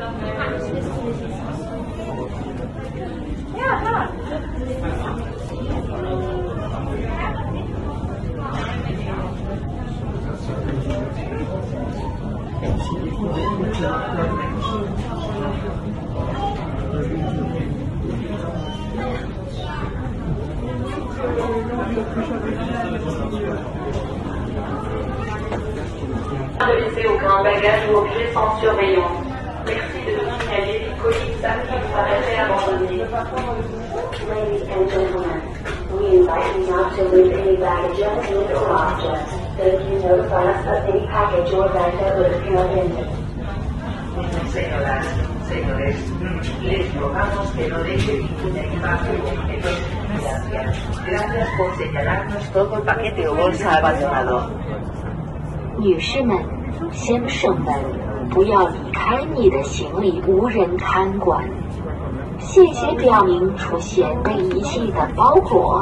De laisser aucun bagage ou objet sans surveillance. Merci de nous signaler les colis qui vous paraîtraient abandonnés. Ladies and gentlemen, we invite you not to leave any baggage unattended or objects. That you notify us of any package or bag that would appear unattended. Señoras, señores, les rogamos que no dejen ningún equipaje o objeto sin vigilancia. Gracias por señalarnos todo paquete o bolsa abandonado. 女士们、先生们，不要离开你的行李，无人看管。谢谢表明出现被遗弃的包裹。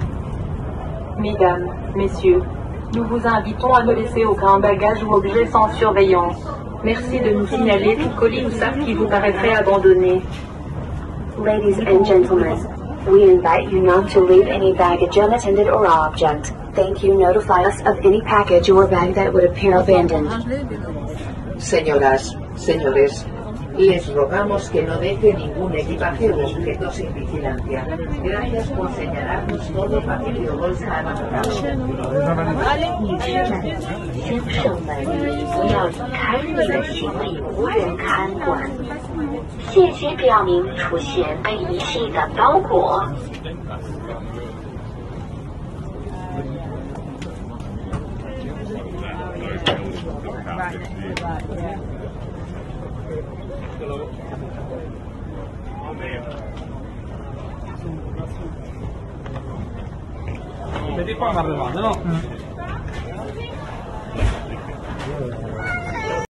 Mesdames, Messieurs, nous vous invitons à ne laisser aucun bagage ou objet sans surveillance. Merci de nous signaler tout colis ou sac qui vous paraîtrait abandonné. Ladies and gentlemen, we invite you not to leave any baggage unattended or object. Thank you. Notify us of any package or bag that would appear abandoned. Señoras, señores, les rogamos que no dejen ningún equipaje o objeto sin vigilancia. Gracias por señalarnos todo paquete o bolsa abandonado. 女士们、先生们，不要离开你的行李，无人看管。谢谢表明出现被遗弃的包裹。 Vedi qua mi arrivate, no?